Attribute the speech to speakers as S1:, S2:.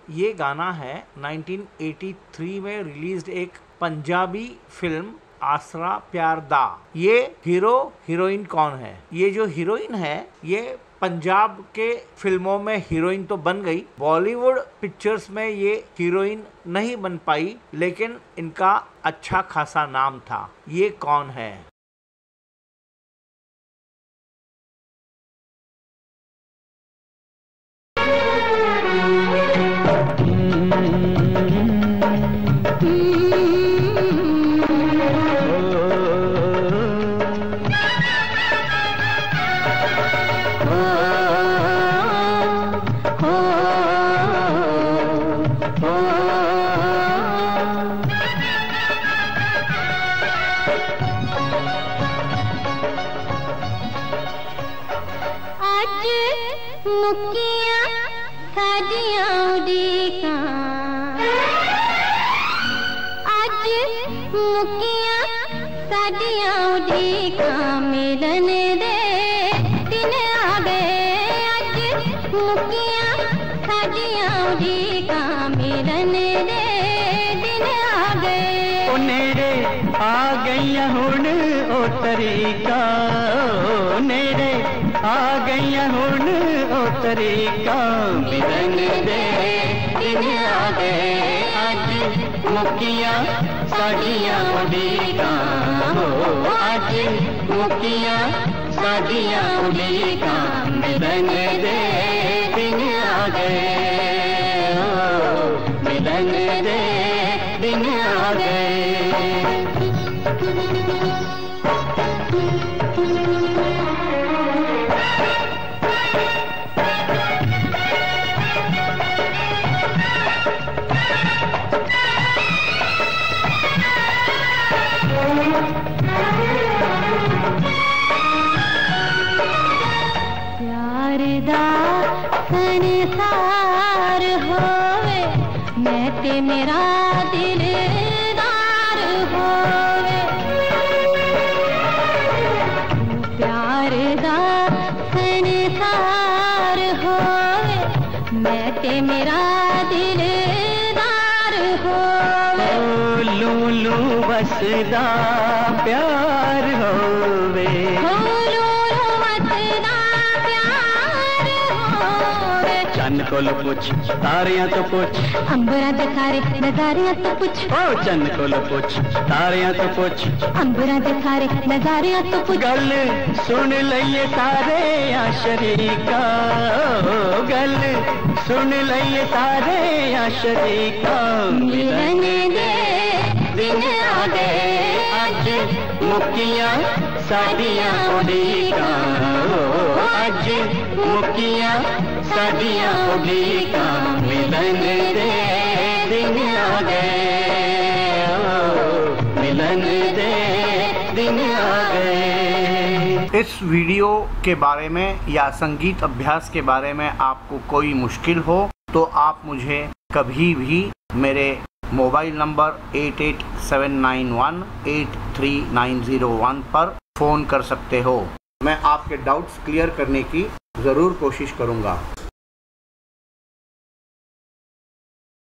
S1: ये गाना है 1983 में रिलीज्ड एक पंजाबी फिल्म आसरा प्यार दा। ये हीरो हीरोइन कौन है? ये जो हीरोइन है ये पंजाब के फिल्मों में हीरोइन तो बन गई, बॉलीवुड पिक्चर्स में ये हीरोइन नहीं बन पाई, लेकिन इनका अच्छा खासा नाम था। ये कौन है?
S2: मुक्कियां साडियां उड़ीकां, अज मुक्कियां साडियां उड़ीकां, मिलन दे दिन आ गए। अज मुक्कियां साडियां उड़ीकां, मिलन दे दिन आ गए।
S3: ओ नेड़े आ गईयां हुण ओ तरीका, ओ नेड़े आ गईयां हुण ओ तरीका, मिलन दे दिन आ गए। अज मुक्कियां साडियां उड़ीकां, अज मुक्कियां साडियां उड़ीकां, मिलन दे दिन आ गए, मिलन दे दिन आ गए।
S2: प्यार दा संसार होवे, मैं ते मेरा दिलदार होवे। प्यार दा संसार होवे, मैं ते मेरा दिलदार होवे।
S3: लूलू बसदा प्यार होवे, चन्न कोल पुछ तारियां तो पुछ,
S2: अंबरा दे सारे नजारियां तो पुछ।
S3: ओ चन्न कोल पुछ तारियां तो पुछ,
S2: अंबरा दे सारे नजारियां तो पुछ।
S3: गल सुन लइए सारे आ शरीका, गल सुन लइए सारे आ शरीका, मिलन दे दिन आ गए। अज मुक्कियां साडियां उड़ीकां, अज मुक्कियां साडियां उड़ीकां, मिलन दे दिन आ गए, मिलन दे दिन आ गए।
S1: इस वीडियो के बारे में या संगीत अभ्यास के बारे में आपको कोई मुश्किल हो तो आप मुझे कभी भी मेरे मोबाइल नंबर 8879183901 पर फ़ोन कर सकते हो। मैं आपके डाउट्स क्लियर करने की ज़रूर कोशिश करूँगा।